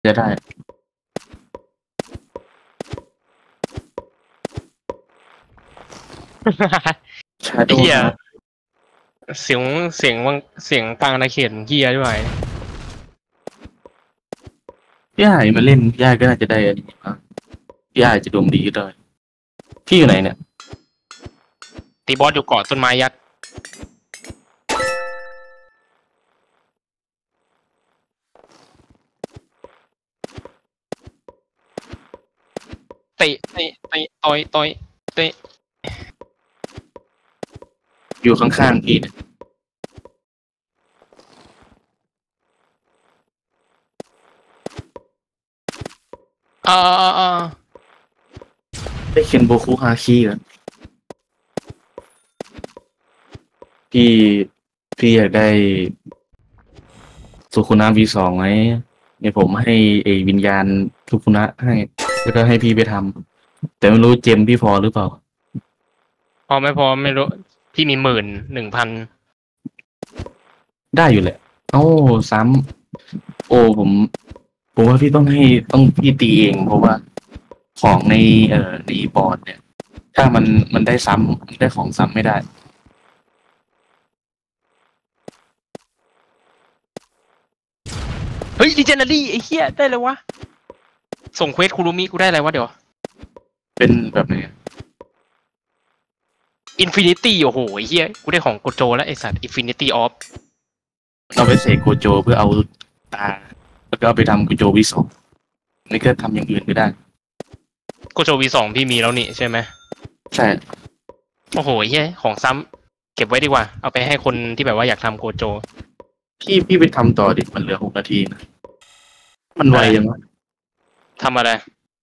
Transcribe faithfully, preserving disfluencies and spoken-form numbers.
จะได้ชาโดเฮียว์เสียงเสียงวังเสียงกลางนาเขตเฮียด้วยพี่ไอ้มาเล่นพี่ไอ้ก็น่าจะได้อันนี้มั้งพี่ไอ้จะดวงดีก็ได้พี่อยู่ไหนเนี่ยตีบอสอยู่เกาะต้นไม้ยักษ์เตะเตะเตะต่อยต่อยเตะอยู่ข้างๆพี่เนี่ยอ่าอ่าอ่าได้เคนโบคุฮาคิกันพี่พี่อยากได้สุคุนะ วี สองไหมเนี่ยผมให้ไอ้วิญญาณสุคุนะให้แล้วก็ให้พี่ไปทำแต่ไม่รู้เจมพี่พอหรือเปล่าพอไม่พอไม่รู้พี่มีหมื่นหนึ่งพันได้อยู่แหละเอ้าซ้ำโอ้ผมผมว่าพี่ต้องให้ต้องพี่ตีเองเพราะว่าของในเอ่อในบอร์ดเนี่ยถ้ามันมันได้ซ้ำมันได้ของซ้ำไม่ได้เฮ้ยดิเจเนอรี่ไอ้เหี้ยได้เลยวะส่งเควสคูรุมิกูได้อะไรวะเดี๋ยวเป็นแบบไหนอินฟินิตี้โอ้โหไอ้เหี้ยกูได้ของโกโจแล้วไอ้สัตว์อินฟินิตี้ออฟเราไปเสกโกโจเพื่อเอาตาแล้วก็เอาไปทำโกโจวีสองนี่ก็ทำอย่างอื่นก็ได้โกโจวีสองพี่มีแล้วนี่ใช่ไหมใช่โอ้โหไอ้เหี้ยของซ้ำเก็บไว้ดีกว่าเอาไปให้คนที่แบบว่าอยากทำโกโจพี่พี่ไปทำต่อดิมันเหลือหกนาทีนะมันไวยังวะทำอะไร